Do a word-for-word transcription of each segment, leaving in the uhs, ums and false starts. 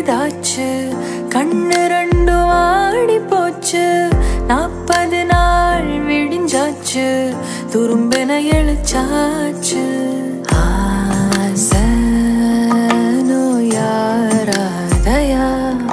பெரிதாச்சு கண்ணு ரெண்டு ஆடி போச்சு நாற்பது நாள் விடிஞ்சாச்சு துரும்பென எழுச்சாச்சு ஆசனோ யாராதயா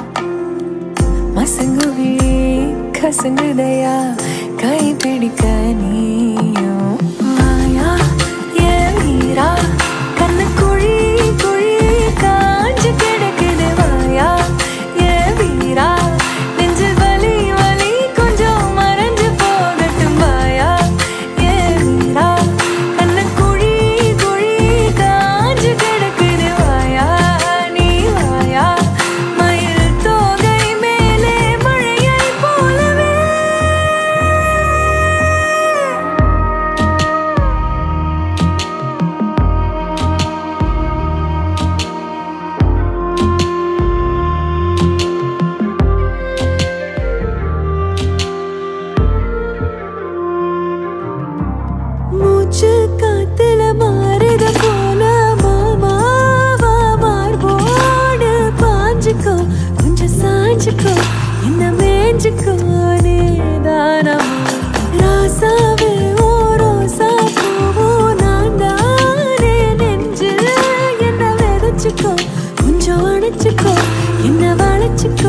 மசங்குவி கசங்குதையா கை பிடிக்க நீயும் மாயா ஏ மீரா கண்ணு குழி குழி காஞ்சு கிடக்குது வாயா ஏ வீரா நெஞ்சு வலி வலி கொஞ்சம் மறைஞ்சு போகட்டும் வாயா ஏ வீரா கண்ணு குழி குழி காஞ்சு கிடக்குது வாயா நீ வாயா மயில் தோகை மேலே மழையை போலவே மூச்சு காத்துல மாறுத போல மாமாவா மார்போடு பாஞ்சுக்கோ கொஞ்சம் சாஞ்சுக்கோ என்ன மேஞ்சுக்கோ நீதானமா ராசாவே ஓ ரோசா பூவோ நான் தானே நெஞ்சில் என்ன விதைச்சுக்கோ கொஞ்சம் அணைச்சுக்கோ என்ன வளைச்சுக்கோ